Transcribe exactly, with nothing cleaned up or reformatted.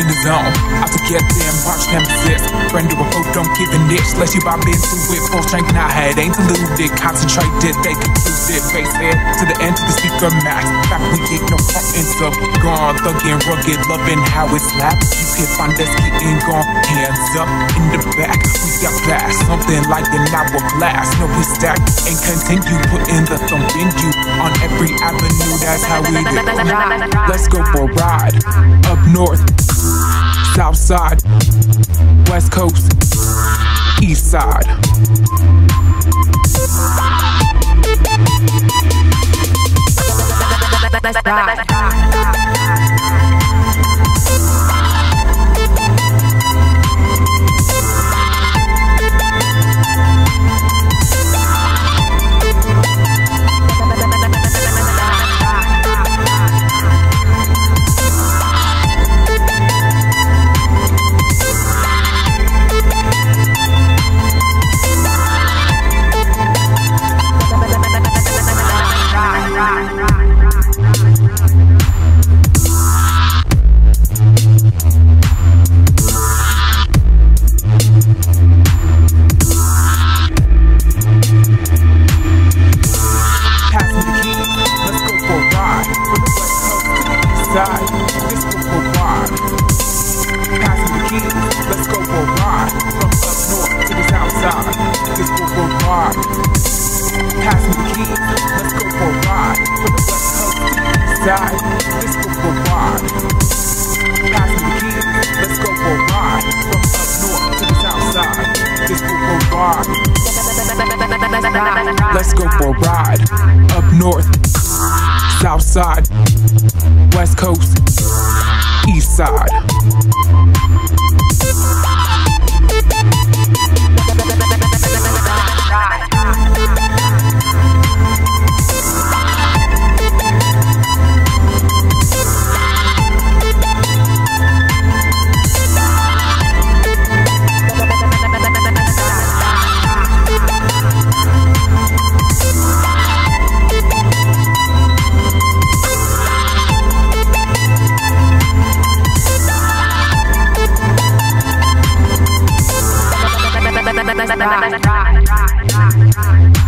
in the zone. Out to get them, watch them exist. Friend or a foe, don't give a niche. Unless you bobbed into it, full strength, now head ain't deluded. Concentrated, they concluded. Face head to the end, to the speaker max. Back we get no front and up. Gone, thuggin', rugged, loving how it slaps. You can find us getting gone. Hands up in the back, we got blast. Something like an hourglass. No, we stack and continue putting the thump in you. On every avenue, that's how we do. Let's go for a ride. Up north, south side, west coast, east side. Let's ride. This go for a ride. Pass me the keys, let's go for a ride. From up north to the south side. This go for a ride. Pass me the keys, let's go for a ride. From the west coast to the east side. This go for a ride. Pass me the keys, let's go for a ride. From up north to the south side. This go for a ride. Let's go for a ride. Up north, south side, west coast, east side. Let's ride.